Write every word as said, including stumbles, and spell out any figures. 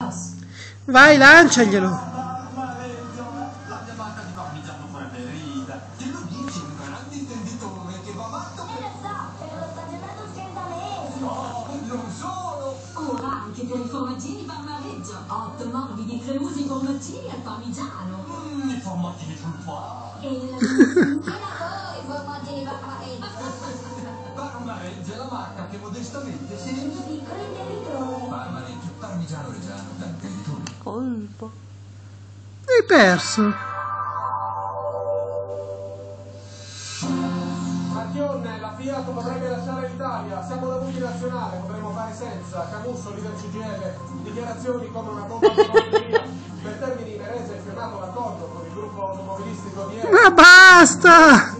Vai, lanciaglielo. La chiamata di parmigiano preferita. Che lo dici, un grande intenditore che va matto per... Eh, lo so, per lo stagionato scandalese. No, non solo. Ora anche per i formaggini parmareggio. Otto morbidi cremosi formaggini al parmigiano. Mm, i formaggini sul qua. E la Che da voi, formaggini parmareggio. Parmareggio è la marca che modestamente si... Piccolo intenditore. Parmareggio, parmigiano reggiano, da intenditori. Colpo. Hai perso. Marchionne, la Fiat potrebbe lasciare l'Italia, siamo una multinazionale, potremmo fare senza. Camusso, leader C G I L, dichiarazioni come una bomba di autonomia. Per Termini Imerese è firmato l'accordo con il gruppo automobilistico di... Ma basta!